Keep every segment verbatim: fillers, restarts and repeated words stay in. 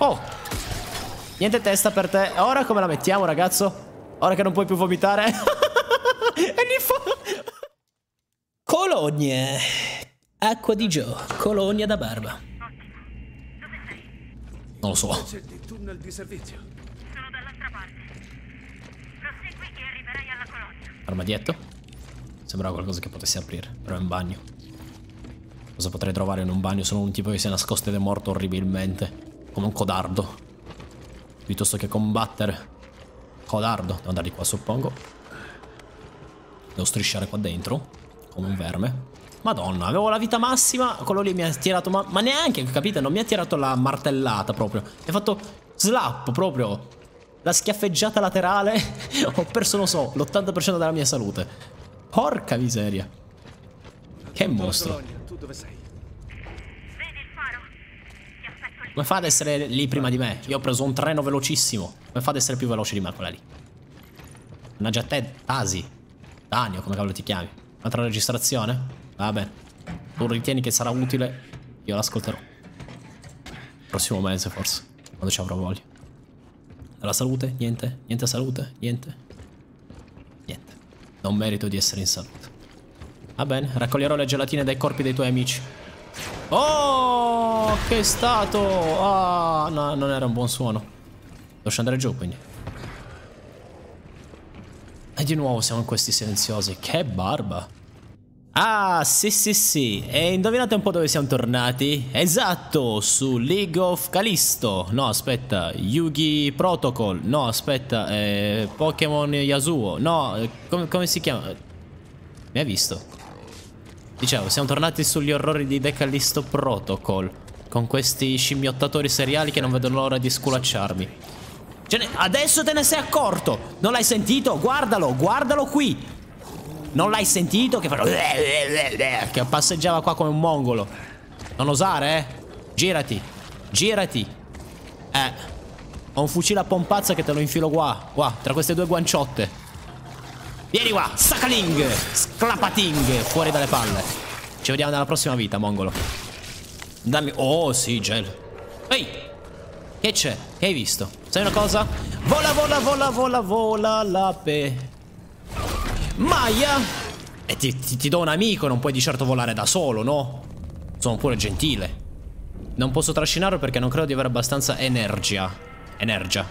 Oh! Niente testa per te. Ora come la mettiamo, ragazzo? Ora che non puoi più vomitare? E lì fa... Cologne. Acqua di Gio. Colonia da barba. Non lo so. Senti, tunnel di servizio. Sono dall'altra parte. Prosegui e arriverai alla colonia. Armadietto? Sembrava qualcosa che potessi aprire, però è un bagno. Cosa potrei trovare in un bagno? Sono un tipo che si è nascosto ed è morto orribilmente. Come un codardo. Piuttosto che combattere. Codardo. Devo andare di qua, suppongo. Devo strisciare qua dentro. Come un verme. Madonna, avevo la vita massima. Quello lì mi ha tirato. Ma, ma neanche, capite? Non mi ha tirato la martellata proprio. Mi ha fatto slap proprio. La schiaffeggiata laterale. Ho perso, non so, l'ottanta per cento della mia salute. Porca miseria. Che mostro. Tu dove sei? Vedi il faro? Ti aspetto lì. Come fa ad essere lì prima di me? Io ho preso un treno velocissimo. Come fa ad essere più veloce di me quella lì? Mannaggia a te, Tasi. Danio, come cavolo ti chiami? Un'altra registrazione? Vabbè. Tu ritieni che sarà utile? Io l'ascolterò. Prossimo mese forse. Quando ci avrò voglia. Alla salute? Niente? Niente salute? Niente? Niente. Non merito di essere in salute. Va bene, raccoglierò le gelatine dai corpi dei tuoi amici. Oh, che è stato? Ah, no, non era un buon suono. Devo scendere giù, quindi. E di nuovo siamo in questi silenziosi. Che barba. Ah, sì, sì, sì. E indovinate un po' dove siamo tornati? Esatto, su League of Callisto. No, aspetta, Yugi Protocol. No, aspetta, eh, Pokémon Yasuo. No, eh, come, come si chiama? Mi hai visto? Dicevo, siamo tornati sugli orrori di The Callisto Protocol. Con questi scimmiottatori seriali che non vedono l'ora di sculacciarmi. Cioè, adesso te ne sei accorto? Non l'hai sentito? Guardalo, guardalo qui. Non l'hai sentito? Che fa... Che passeggiava qua come un mongolo. Non osare, eh? Girati. Girati. Eh. Ho un fucile a pompazza che te lo infilo qua. Qua, tra queste due guanciotte. Vieni qua. Sakaling. Sclapating. Fuori dalle palle. Ci vediamo nella prossima vita, mongolo. Dammi... Oh, sì, gel. Ehi. Che c'è? Che hai visto? Sai una cosa? Vola, vola, vola, vola, vola la pe... Maya! E ti, ti, ti do un amico, non puoi di certo volare da solo, no? Sono pure gentile. Non posso trascinarlo perché non credo di avere abbastanza energia. Energia.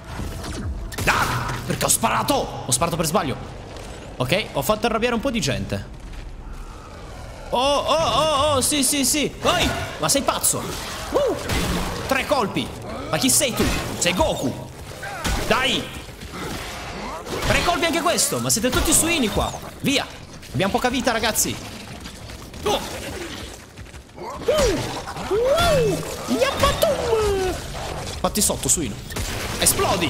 Ah! Perché ho sparato! Ho sparato per sbaglio. Ok, ho fatto arrabbiare un po' di gente. Oh, oh, oh, oh, sì, sì, sì. Oi! Ma sei pazzo? Uh! Tre colpi. Ma chi sei tu? Sei Goku. Dai! Tre colpi anche questo. Ma siete tutti suini qua. Via. Abbiamo poca vita, ragazzi. Oh. Uh. Uh. Yappatum. Fatti sotto, suino. Esplodi.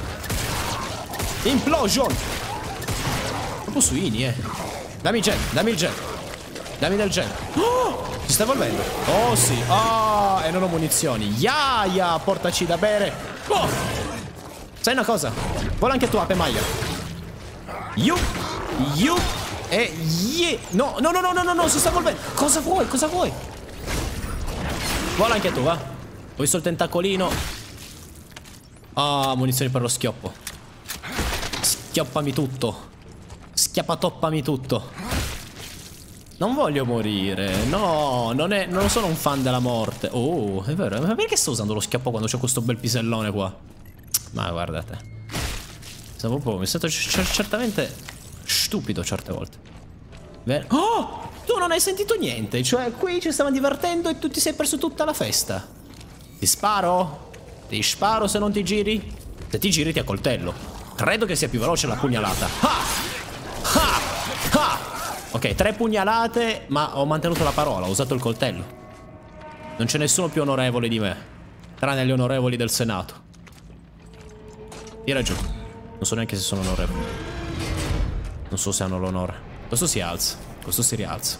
Implosion. Proprio suini, eh. Dammi il gel, dammi il gel. Dammi del gel. Oh, si sta evolvendo. Oh, sì. Oh, e non ho munizioni. Iaia, portaci da bere. Oh. Sai una cosa? Vola anche tu, Ape Maia. You. You. E yeah. No, no, no, no, no, no, no, si sta evolvendo. Cosa vuoi? Cosa vuoi? Vola anche tu, va. Ho visto il tentacolino. Ah, munizioni per lo schioppo. Schioppami tutto. Schiappatoppami tutto. Non voglio morire. No, non, è, non sono un fan della morte. Oh, è vero. Ma perché sto usando lo schioppo quando c'ho questo bel pisellone qua? Ma guardate. Sono proprio, mi sento certamente stupido certe volte. Vero? Oh! Tu non hai sentito niente. Cioè, qui ci stavamo divertendo e tu ti sei perso tutta la festa. Ti sparo? Ti sparo se non ti giri? Se ti giri ti accoltello. Credo che sia più veloce la pugnalata. Ah! Ah! Ah! Ok, tre pugnalate, ma ho mantenuto la parola, ho usato il coltello. Non c'è nessuno più onorevole di me, tranne gli onorevoli del Senato. Tira giù. Non so neanche se sono onorevoli. Non so se hanno l'onore. Questo si alza, questo si rialza.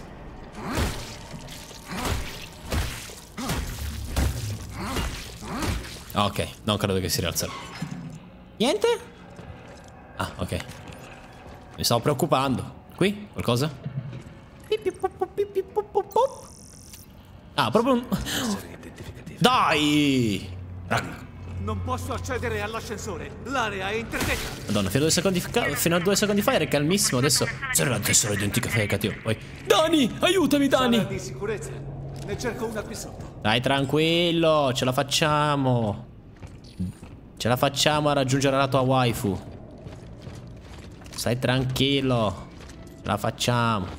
Ok, non credo che si rialzerà. Niente? Ah, ok. Mi stavo preoccupando. Qui? Qualcosa? Ah, proprio un... Dai! Non posso accedere all'ascensore. L'area è interdetta. Madonna, fino a due secondi fa, fino a due secondi fa era calmissimo. Adesso c'era la tessera identica tio. Poi Dani, aiutami Dani. Sala di sicurezza. Ne cerco una qui sotto. Dai, tranquillo, ce la facciamo. Ce la facciamo a raggiungere la tua waifu. Stai tranquillo. Ce la facciamo.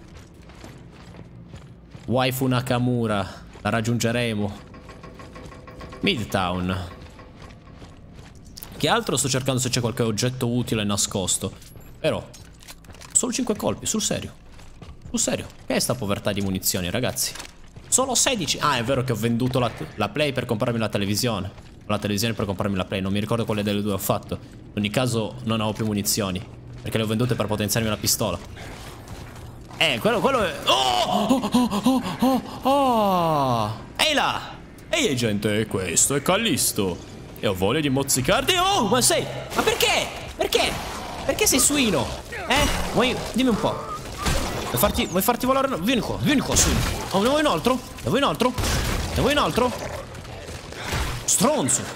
Waifu Nakamura. La raggiungeremo. Midtown. Che altro sto cercando se c'è qualche oggetto utile nascosto. Però solo cinque colpi, sul serio. Sul serio. Che è sta povertà di munizioni, ragazzi? Solo sedici. Ah, è vero che ho venduto la, la Play per comprarmi la televisione. La televisione per comprarmi la Play. Non mi ricordo quale delle due ho fatto. In ogni caso non avevo più munizioni, perché le ho vendute per potenziarmi una pistola. Eh, quello, quello è... Oh! Oh, oh, oh, oh, oh. Ehi là! Ehi gente, questo è Callisto. E ho voglia di mozzicarti. Oh, ma sei... Ma perché? Perché? Perché sei suino? Eh? Vuoi... Dimmi un po'. Vuoi farti... Vuoi farti volare... Vieni qua, vieni qua, suino. Oh, ne vuoi un altro? Ne vuoi un altro? Ne vuoi un altro? Stronzo.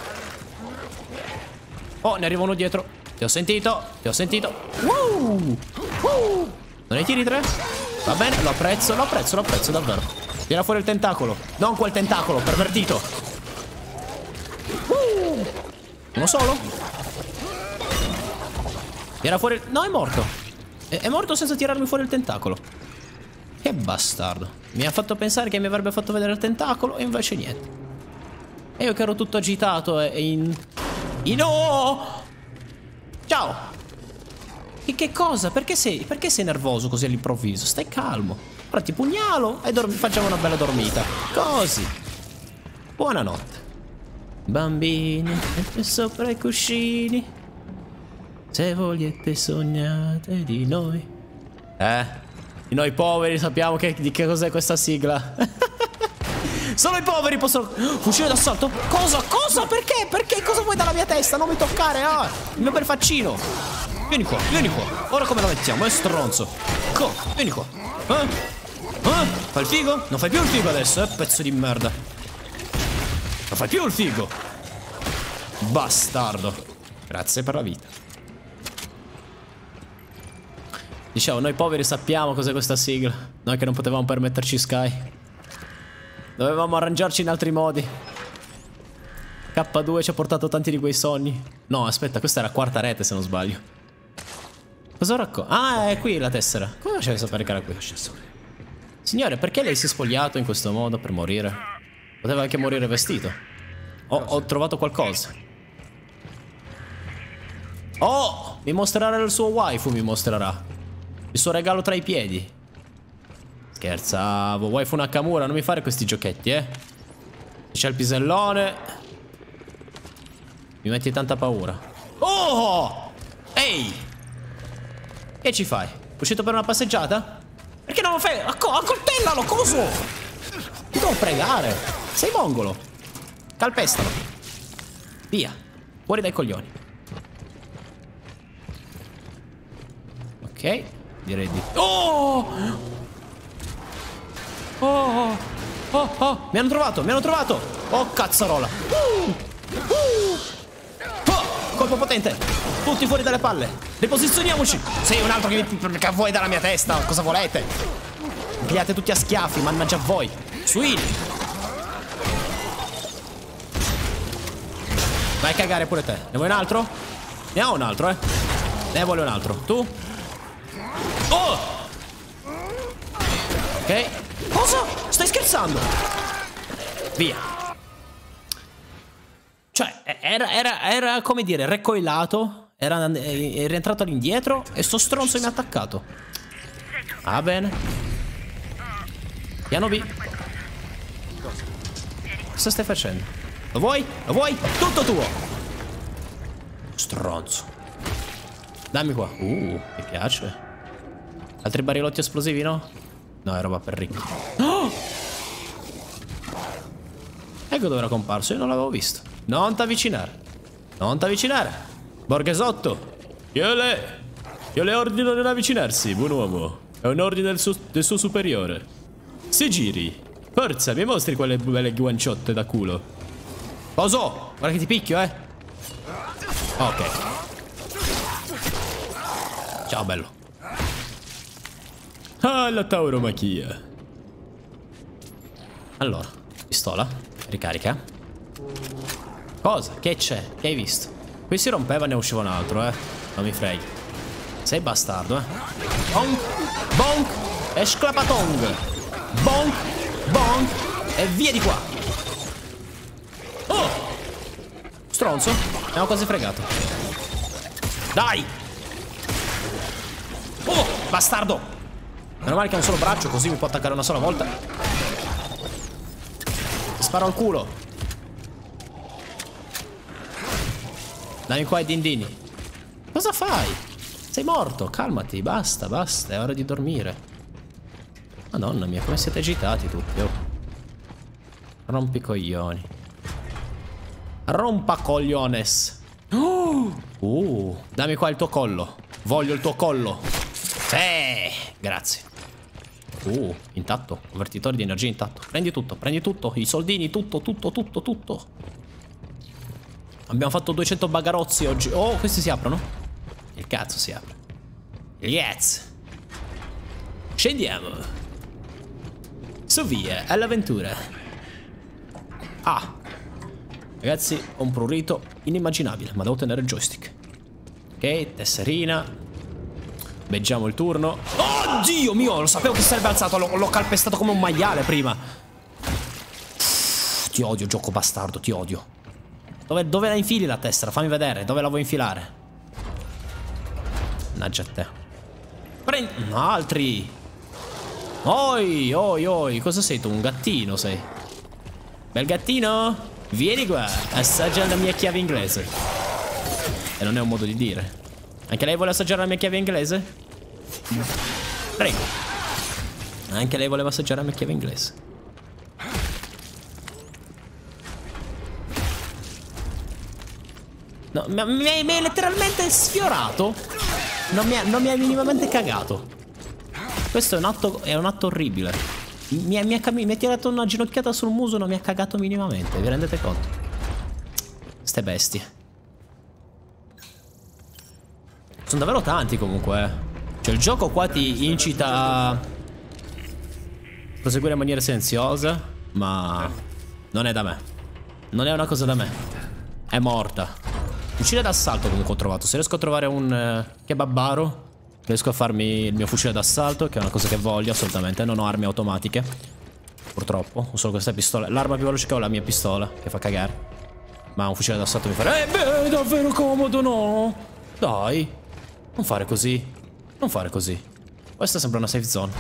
Oh, ne arriva uno dietro. Ti ho sentito, ti ho sentito. Woo! Woo! Non ne tiri tre? Va bene, lo apprezzo, lo apprezzo, lo apprezzo davvero. Tira fuori il tentacolo. Non quel tentacolo, pervertito. Uh! Uno solo? Tira fuori... No, è morto. È, è morto senza tirarmi fuori il tentacolo. Che bastardo. Mi ha fatto pensare che mi avrebbe fatto vedere il tentacolo e invece niente. E io che ero tutto agitato e in... in... Oh! Ciao! E che cosa? Perché sei, perché sei nervoso così all'improvviso? Stai calmo. Ora ti pugnalo e facciamo una bella dormita. Così. Buonanotte. Bambini, mettete sopra i cuscini. Se vogliate sognate di noi. Eh, di noi poveri sappiamo che, di che cos'è questa sigla. Solo i poveri possono... Fucile d'assalto? Cosa? Cosa? Perché? Perché? Cosa vuoi dalla mia testa? Non mi toccare, ah! Il mio bel faccino. Vieni qua, vieni qua. Ora come la mettiamo? È stronzo. Co, vieni qua. Eh? Eh? Fai il figo? Non fai più il figo adesso, eh? Pezzo di merda. Non fai più il figo. Bastardo. Grazie per la vita. Dicevo, noi poveri sappiamo cos'è questa sigla. Noi che non potevamo permetterci Sky. Dovevamo arrangiarci in altri modi. K due ci ha portato tanti di quei sogni. No, aspetta, questa era quarta rete se non sbaglio. Cosa racconta? Ah, è qui la tessera. Come facevi a sapere che era qui? Signore, perché lei si è spogliato in questo modo per morire? Poteva anche morire vestito. Oh, ho trovato qualcosa. Oh, mi mostrerà il suo waifu, mi mostrerà. Il suo regalo tra i piedi. Scherzavo, waifu Nakamura, non mi fare questi giochetti, eh. C'è il pisellone. Mi metti tanta paura. Oh! Ehi! Che ci fai? Uscito per una passeggiata? Perché non lo fai? Acco accoltellalo, coso! Ti devo pregare. Sei mongolo. Calpestalo. Via. Fuori dai coglioni. Ok. Direi di... Oh! Oh! Oh! Oh! Mi hanno trovato! Mi hanno trovato! Oh, cazzarola! Uh! Uh! Oh! Colpo potente! Tutti fuori dalle palle! Riposizioniamoci! Sei un altro che, che vuoi dalla mia testa! Cosa volete? Pigliate tutti a schiaffi, mannaggia a voi! Suini! Vai a cagare pure te! Ne vuoi un altro? Ne ho un altro, eh! Ne vuole un altro! Tu? Oh! Ok. Cosa? Stai scherzando? Via. Cioè, era, era, era come dire, recoilato. Era è rientrato all'indietro e sto stronzo mi ha attaccato. Ah, bene. Piano B. Cosa stai facendo? Lo vuoi? Lo vuoi? Tutto tuo. Stronzo. Dammi qua. Uh, mi piace. Altri barilotti esplosivi, no? No, è roba per ricchi. Oh! Ecco dove era comparso, io non l'avevo visto. Non t'avvicinare. Non t'avvicinare. Borghesotto. Io le... Io le ordino di non avvicinarsi, buon uomo. È un ordine del suo, del suo superiore. Si giri. Forza, mi mostri quelle belle guanciotte da culo. Coso? Guarda che ti picchio, eh. Ok. Ciao, bello. Ah, la tauromachia. Allora, pistola. Ricarica. Cosa? Che c'è? Che hai visto? Qui si rompeva e ne usciva un altro, eh. Non mi freghi. Sei bastardo, eh. Bonk. Bonk. E sclapatong. Bonk. Bonk. E via di qua. Oh. Stronzo. Abbiamo quasi fregato. Dai. Oh, bastardo. Meno male che ha un solo braccio, così mi può attaccare una sola volta. Ti sparo al culo. Dammi qua i dindini. Cosa fai? Sei morto, calmati, basta, basta, è ora di dormire. Madonna mia, come siete agitati tutti, oh. Rompicoglioni. Rompacogliones. Uh, uh, dammi qua il tuo collo. Voglio il tuo collo. Sì, grazie. Uh, intatto, convertitore di energia intatto. Prendi tutto, prendi tutto, i soldini, tutto, tutto, tutto, tutto. Abbiamo fatto duecento bagarozzi oggi. Oh, questi si aprono? Il cazzo si apre. Yes. Scendiamo. Su via, all'avventura. Ah. Ragazzi, ho un prurito inimmaginabile, ma devo tenere il joystick. Ok, tesserina. Beggiamo il turno. Oh, Dio mio, lo sapevo che sarebbe alzato. L'ho calpestato come un maiale prima. Uff, ti odio, gioco bastardo, ti odio. Dove, dove la infili la tessera? Fammi vedere, dove la vuoi infilare? Mannaggia a te. Prendi... Altri. Oi, oi, oi. Cosa sei tu? Un gattino sei. Bel gattino? Vieni qua, assaggia la mia chiave inglese. E non è un modo di dire. Anche lei vuole assaggiare la mia chiave inglese? Prego. Anche lei voleva assaggiare la mia chiave inglese. No, mi, mi, mi hai letteralmente sfiorato. Non mi, ha, non mi hai minimamente cagato. Questo è un atto, è un atto orribile. Mi, mi, ha, mi ha tirato una ginocchiata sul muso e non mi ha cagato minimamente. Vi rendete conto? Ste bestie. Sono davvero tanti comunque, eh. Cioè il gioco qua ti incita a proseguire in maniera silenziosa, ma non è da me. Non è una cosa da me. È morta. Fucile d'assalto comunque ho trovato. Se riesco a trovare un uh, kebabbaro, riesco a farmi il mio fucile d'assalto, che è una cosa che voglio assolutamente. Non ho armi automatiche, purtroppo. Ho solo questa pistola. L'arma più veloce che ho è la mia pistola, che fa cagare. Ma un fucile d'assalto mi fa... Eh beh, è davvero comodo, no? Dai. Non fare così. Non fare così. Questa sembra una safe zone.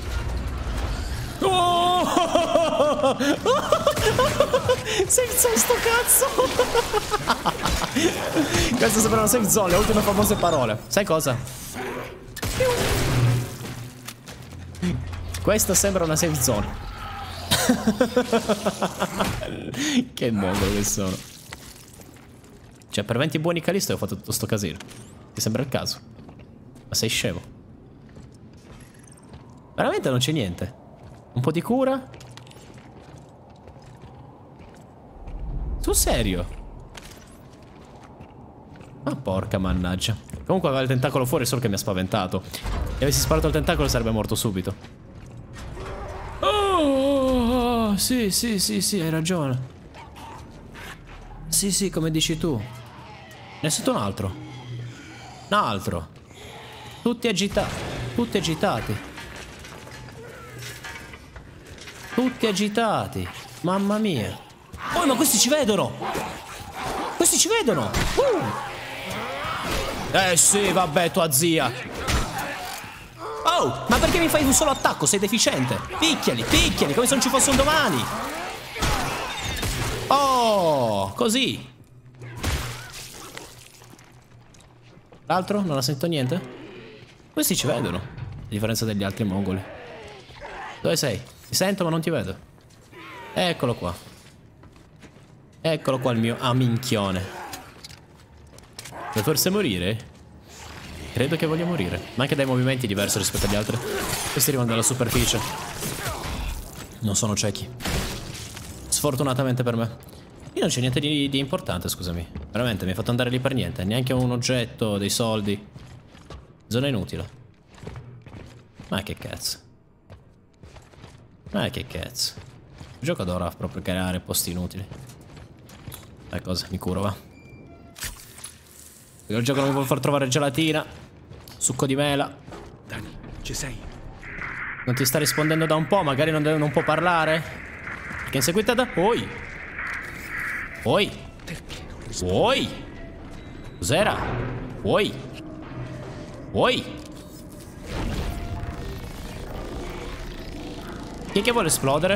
Oh! Safe zone sto cazzo. Questa sembra una safe zone. Le ultime famose parole. Sai cosa? Questa sembra una safe zone. Che mongolo che sono. Cioè per venti buoni Callisto ho fatto tutto sto casino. Ti sembra il caso? Ma sei scemo? Veramente non c'è niente. Un po' di cura? Sul serio? Ma porca mannaggia. Comunque aveva il tentacolo fuori, solo che mi ha spaventato. Se avessi sparato il tentacolo sarebbe morto subito. Oh, sì, sì, sì, sì, hai ragione. Sì, sì, come dici tu. Ne è stato un altro. Un altro. Tutti agitati. Tutti agitati. Tutti agitati. Mamma mia. Oh, ma questi ci vedono. Questi ci vedono. Uh. Eh sì, vabbè, tua zia. Oh, ma perché mi fai un solo attacco? Sei deficiente. Picchiali, picchiali, come se non ci fosse un domani. Oh, così. L'altro? Non ha sentito niente? Questi ci vedono, a differenza degli altri mongoli. Dove sei? Ti sento ma non ti vedo. Eccolo qua. Eccolo qua il mio aminchione. Vuoi forse morire? Credo che voglia morire. Ma anche dai movimenti diversi rispetto agli altri. Questi arrivano dalla superficie. Non sono ciechi. Sfortunatamente per me. non c'è niente di, di importante, scusami. Veramente, mi hai fatto andare lì per niente. Neanche un oggetto, dei soldi. Zona inutile. Ma che cazzo. Ma che cazzo. Il gioco adora proprio creare posti inutili. Dai, cosa? Mi curo, va. Il gioco non mi vuole far trovare gelatina. Succo di mela. Dani, ci sei? Non ti sta rispondendo da un po', magari non, deve, non può parlare. Perché inseguita da... Oi. Oi. Perché non rispondi? Oi. Cos'era? Oi. Oi. Chi è che vuole esplodere?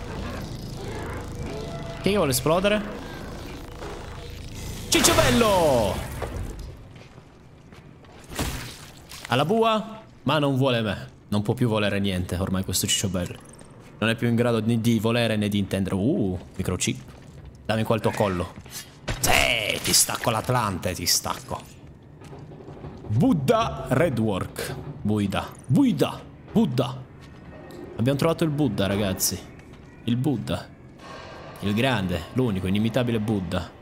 Chi è che vuole esplodere? Cicciobello! Alla bua? Ma non vuole me. Non può più volere niente ormai questo cicciobello. Non è più in grado né di volere né di intendere. Uh, microchip. Dammi qua il tuo collo. Sì, ti stacco l'Atlante, ti stacco. Buddha Redwork. Buddha. Buddha. Buddha. Abbiamo trovato il Buddha, ragazzi. Il Buddha. Il grande, l'unico, inimitabile Buddha.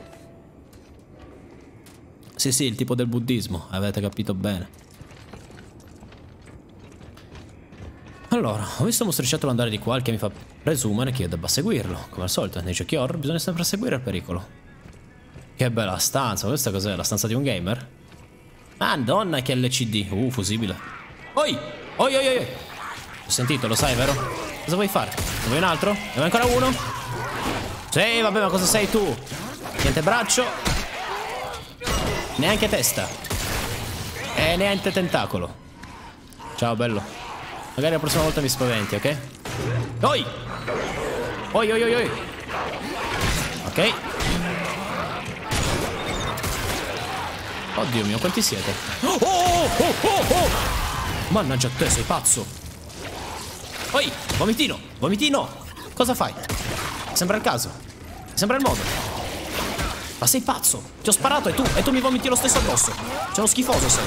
Sì, sì, il tipo del buddismo. Avete capito bene. Allora, ho visto un mostriciattolo andare di qua, il che mi fa presumere che io debba seguirlo. Come al solito, nei giochi horror bisogna sempre seguire il pericolo. Che bella stanza, questa cos'è? La stanza di un gamer? Madonna, che L C D. Uh, fusibile. Oi! Oi, oi, oi! Ho sentito, lo sai, vero? Cosa vuoi fare? Ne vuoi un altro? Ne vuoi ancora uno? Sì, vabbè, ma cosa sei tu? Niente braccio. Neanche testa. E neanche tentacolo. Ciao, bello. Magari la prossima volta mi spaventi, ok? Oi! Oi, oi, oi, oi! Ok. Oddio mio, quanti siete? Oh, oh, oh, oh, oh! Mannaggia te, sei pazzo! Oi, vomitino, vomitino! Cosa fai? Sembra il caso. Sembra il modo. Ma sei pazzo! Ti ho sparato e tu, e tu mi vomiti lo stesso addosso. Sei uno schifoso sei.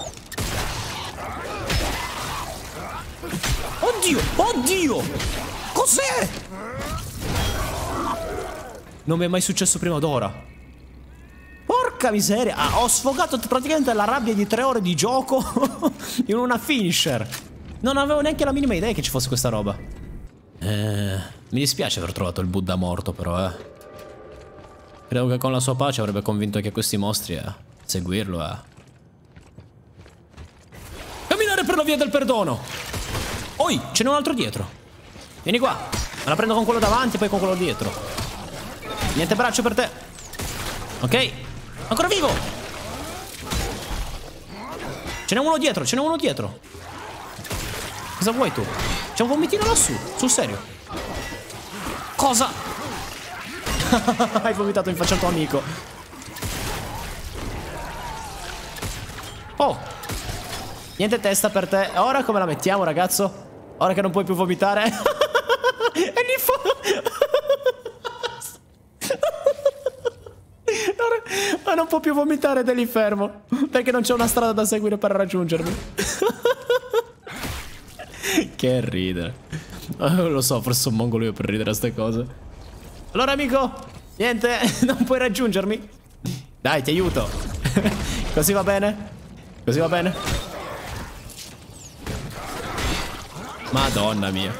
Oddio! Oddio! Cos'è? Non mi è mai successo prima d'ora. Porca miseria! Ah, ho sfogato praticamente la rabbia di tre ore di gioco in una finisher. Non avevo neanche la minima idea che ci fosse questa roba. Eh, mi dispiace aver trovato il Buddha morto, però, eh. Credo che con la sua pace avrebbe convinto anche questi mostri a seguirlo, a camminare per la via del perdono. Oi, ce n'è un altro dietro. Vieni qua. Me la prendo con quello davanti e poi con quello dietro. Niente braccio per te. Ok. Ancora vivo. Ce n'è uno dietro, ce n'è uno dietro. Cosa vuoi tu? C'è un vomitino lassù, sul serio. Cosa? Hai vomitato in faccia al tuo amico. Oh. Niente testa per te. Ora come la mettiamo, ragazzo? Ora che non puoi più vomitare. E lì fa... Ma non può più vomitare ed è lì fermo. Perché non c'è una strada da seguire per raggiungermi. Che ridere. Oh, lo so, forse sono mongolo io per ridere a ste cose. Allora, amico, niente, non puoi raggiungermi. Dai, ti aiuto. Così va bene? Così va bene? Madonna mia.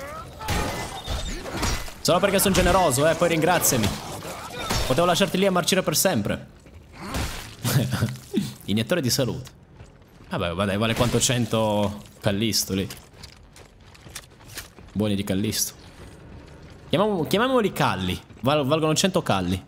Solo perché sono generoso, eh, poi ringraziami. Potevo lasciarti lì a marcire per sempre. Iniettore di salute. Vabbè, vabbè, vale quanto cento Callisto lì. Buoni di Callisto. Chiamiamoli, chiamiamoli calli. Val, valgono cento calli.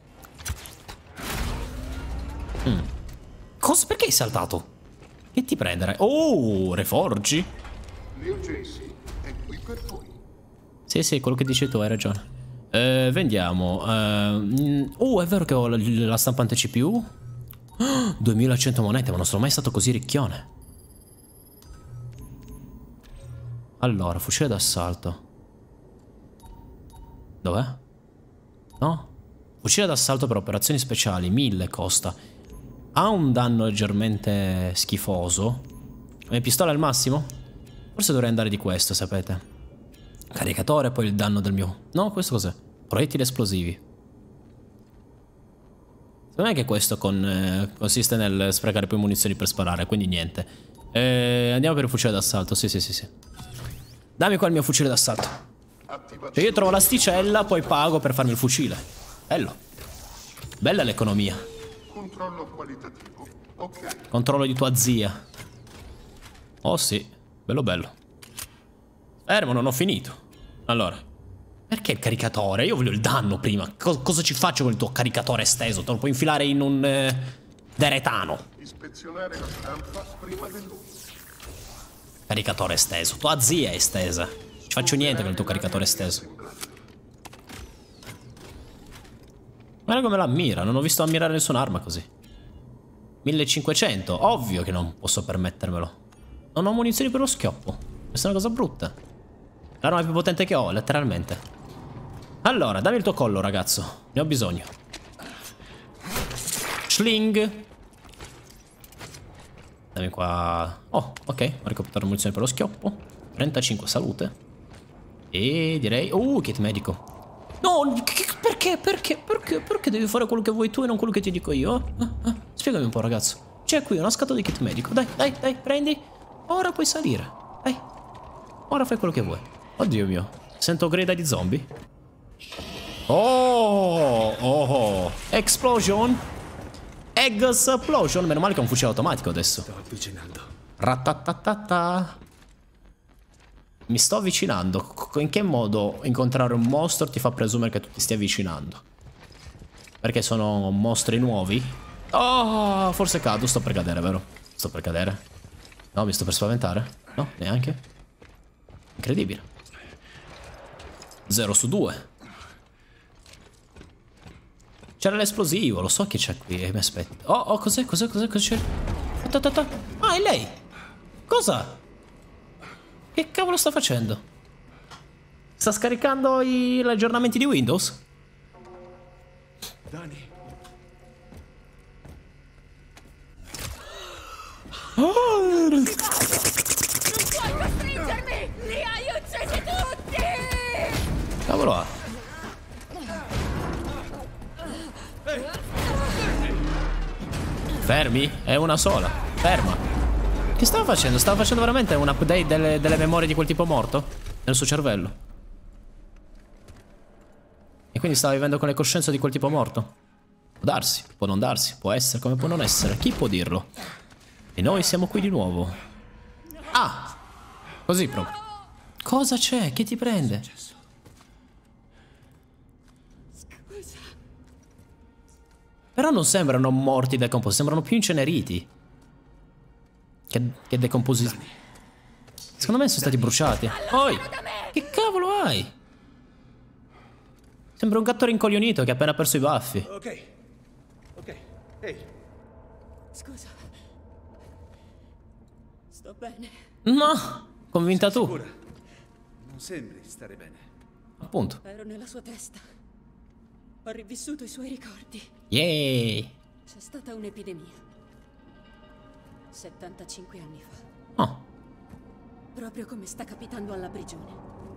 mm. Cosa? Perché hai saltato? Che ti prendere? Oh, reforgi. Leo Jesse è qui per voi. Sì, sì, quello che dici tu, hai ragione. Eh, vendiamo. Eh, oh, è vero che ho la, la stampante C P U? Oh, duemilacento monete, ma non sono mai stato così ricchione. Allora, fucile d'assalto. Dov'è? No? Fucile d'assalto per operazioni speciali, mille costa. Ha un danno leggermente schifoso. E pistola al massimo? Forse dovrei andare di questo, sapete. Caricatore, poi il danno del mio... No, questo cos'è? Proiettili esplosivi. Secondo me che questo con, eh, consiste nel sprecare più munizioni per sparare, quindi niente. Eh, andiamo per il fucile d'assalto, sì sì sì sì. Dammi qua il mio fucile d'assalto. Cioè io trovo l'asticella, poi pago per farmi il fucile. Bello. Bella l'economia. Controllo qualitativo. Ok. Controllo di tua zia. Oh sì, bello bello. Fermo, non ho finito. Allora, perché il caricatore? Io voglio il danno prima. Co cosa ci faccio con il tuo caricatore esteso? Te lo puoi infilare in un eh, deretano. Ispezionare la stampa prima dell'uso. Caricatore esteso. Tua zia è estesa. Non ci faccio niente con il tuo caricatore esteso. Guarda come l'ammira. Non ho visto ammirare nessun'arma così. millecinquecento. Ovvio che non posso permettermelo. Non ho munizioni per lo schioppo. Questa è una cosa brutta. L'arma più potente che ho, letteralmente. Allora, dammi il tuo collo, ragazzo. Ne ho bisogno. Schling. Dammi qua. Oh, ok. Ho recuperato munizioni per lo schioppo. trentacinque salute. E direi... Uh, kit medico. No, perché, perché, perché, perché devi fare quello che vuoi tu e non quello che ti dico io? Ah, ah. Spiegami un po', ragazzo. C'è qui una scatola di kit medico. Dai, dai, dai, prendi. Ora puoi salire. Dai. Ora fai quello che vuoi. Oddio mio. Sento grida di zombie. Oh, oh, oh. Explosion. Explosion. Meno male che è un fucile automatico adesso. Sto avvicinando. Ratatatata. Mi sto avvicinando. In che modo incontrare un mostro ti fa presumere che tu ti stia avvicinando? Perché sono mostri nuovi? Oh, forse cado. Sto per cadere, vero? Sto per cadere. No, mi sto per spaventare. No, neanche. Incredibile. Zero su due. C'era l'esplosivo. Lo so che c'è qui. E mi aspetta. Oh, oh, cos'è? Cos'è? Cos'è? Cos'è? Ah, è lei. Cosa? Che cavolo sta facendo? Sta scaricando i... gli aggiornamenti di Windows? Dani. Oh. Non puoi costringermi! Li hai uccisi tutti! Cavolo ha? Fermi? È una sola. Ferma. Che stava facendo? Stava facendo veramente un update delle, delle memorie di quel tipo morto? Nel suo cervello. E quindi stava vivendo con le coscienze di quel tipo morto? Può darsi, può non darsi, può essere come può non essere. Chi può dirlo? E noi siamo qui di nuovo. Ah! Così proprio. Cosa c'è? Che ti prende? Però non sembrano morti decomposti, sembrano più inceneriti. Che, che decomposizione. Secondo me sono stati bruciati. Oi! Che cavolo hai? Sembra un gatto rincoglionito che ha appena perso i baffi. Ok. Ok. Ehi. Scusa. Sto bene. No! Convinta tu. Sicura? Non sembri stare bene. Appunto. Ero nella sua testa. Ho rivissuto i suoi ricordi. Yay! C'è stata un'epidemia. settantacinque anni fa. Oh. Proprio come sta capitando alla prigione.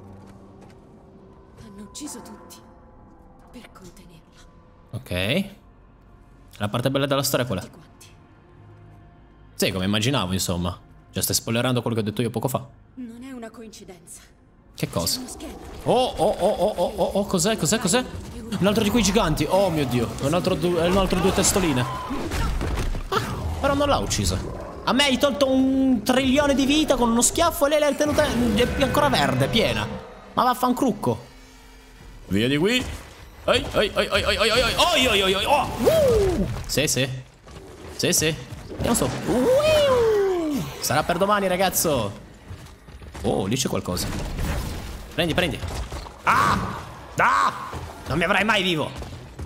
Hanno ucciso tutti. Per contenerla. Ok. La parte bella della storia è quella. Tutti quanti. Sì, come immaginavo, insomma. Già stai spoilerando quello che ho detto io poco fa. Non è una coincidenza. Che cosa? Uno schema. Oh, oh, oh, oh, oh, oh, oh, cos'è, cos'è, cos'è? Un altro di quei giganti. Oh mio Dio. È un altro, du è un altro due testoline. Ah, però non l'ha uccisa. A me hai tolto un trilione di vita con uno schiaffo e lei l'hai tenuta è ancora verde, piena. Ma vaffancrucco. Via di qui. Ehi, ehi, ehi, ehi, ehi, ehi, ehi, oi, oi, oi, oi, oh. Uh. Sì, sì. Sì, sì. Vediamo so. Uh. Sarà per domani, ragazzo. Oh, lì c'è qualcosa. Prendi, prendi. Ah! Ah! Non mi avrai mai vivo.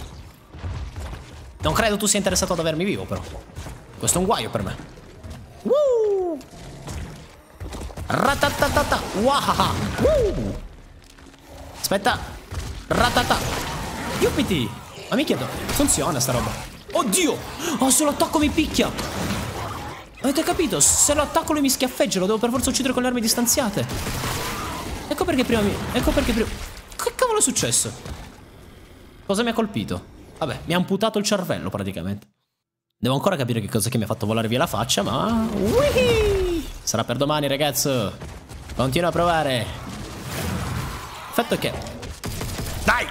Non credo tu sia interessato ad avermi vivo, però. Questo è un guaio per me. Woo! Ratatatata. Wahaha. Woo! Aspetta. Ratata. Yupiti. Ma mi chiedo, funziona sta roba? Oddio! Oh, se lo attacco mi picchia. Avete capito? Se lo attacco lui mi schiaffeggia. Lo devo per forza uccidere con le armi distanziate. Ecco perché prima mi... Ecco perché prima... Che cavolo è successo? Cosa mi ha colpito? Vabbè, mi ha amputato il cervello praticamente. Devo ancora capire che cosa che mi ha fatto volare via la faccia, ma... Uihi! Sarà per domani, ragazzo. Continua a provare. Il fatto è che... Dai!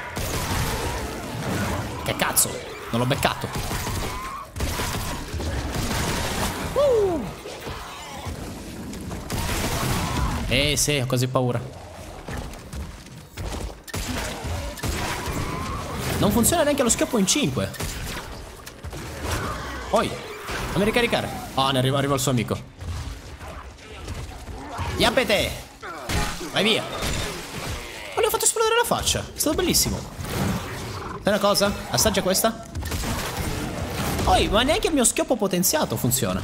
Che cazzo? Non l'ho beccato. Uh! Eh sì, ho quasi paura. Non funziona neanche lo schioppo in cinque. Poi, fammi ricaricare. Ah, ne arriva, arriva il suo amico. Yappete! Vai via. Ma le ho fatto esplodere la faccia. È stato bellissimo. Sai una cosa? Assaggia questa. Poi, ma neanche il mio schioppo potenziato funziona.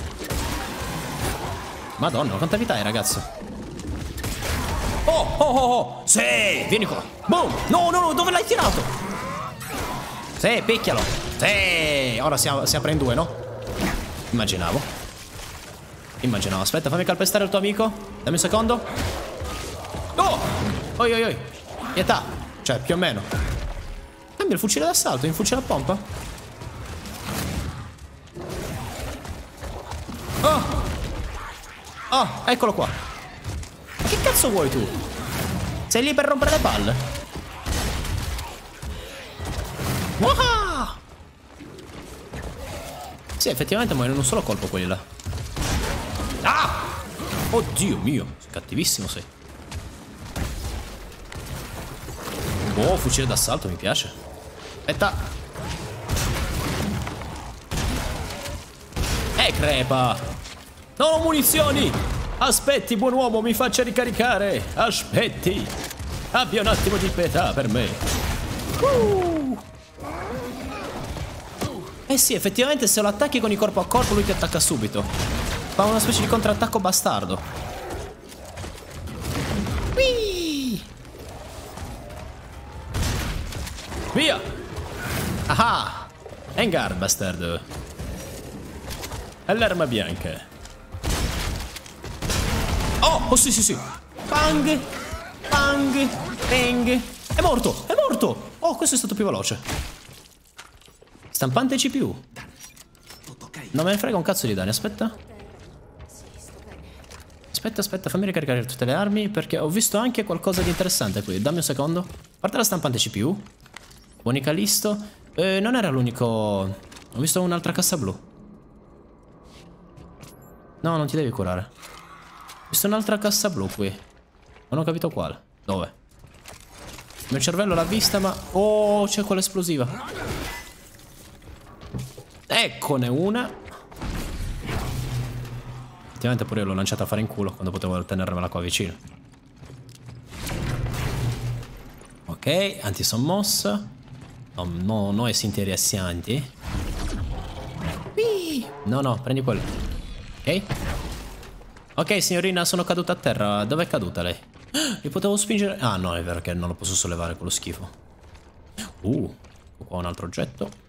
Madonna, quanta vita hai, ragazzo? Oh, oh, oh, oh. Sì, vieni qua. Boom. No, no, no, dove l'hai tirato? Sì, picchialo. Sì, ora si, si apre in due, no? Immaginavo. Immaginavo. Aspetta, fammi calpestare il tuo amico. Dammi un secondo. Oh! Oi, oi, oi. Pietà. Cioè, più o meno. Cambia il fucile d'assalto in fucile a pompa. Oh! Oh, eccolo qua. Ma che cazzo vuoi tu? Sei lì per rompere le palle? Waha! Sì, effettivamente muoiono in un solo colpo quelli là. Ah! Oddio mio, sei cattivissimo sei. Oh, fucile d'assalto, mi piace. Aspetta. E crepa. Non ho munizioni. Aspetti, buon uomo, mi faccia ricaricare. Aspetti. Abbia un attimo di pietà per me. Uh. Eh sì, effettivamente se lo attacchi con i corpo a corpo lui ti attacca subito. Fa una specie di contrattacco bastardo. Whee! Via! Ah! Engar, bastardo. È l'arma bianca. Oh, oh sì sì sì. Pang! Pang! Peng! È morto! È morto! Oh, questo è stato più veloce. Stampante C P U. Non me ne frega un cazzo di danni, aspetta. Aspetta, aspetta, fammi ricaricare tutte le armi perché ho visto anche qualcosa di interessante qui. Dammi un secondo. A parte la stampante C P U. Buoni Callisto. Eh, non era l'unico... Ho visto un'altra cassa blu. No, non ti devi curare. Ho visto un'altra cassa blu qui. Non ho capito quale. Dove? Il mio cervello l'ha vista ma... Oh, c'è quella esplosiva. Eccone una. Effettivamente pure io l'ho lanciata a fare in culo quando potevo tenermela qua vicino. Ok, antisommossa. No, no, no, è sintieri assianti. No, no, prendi quello. Ok. Ok, signorina, sono caduta a terra. Dove è caduta lei? Mi potevo spingere... Ah, no, è vero che non lo posso sollevare quello schifo. Uh, qua un altro oggetto.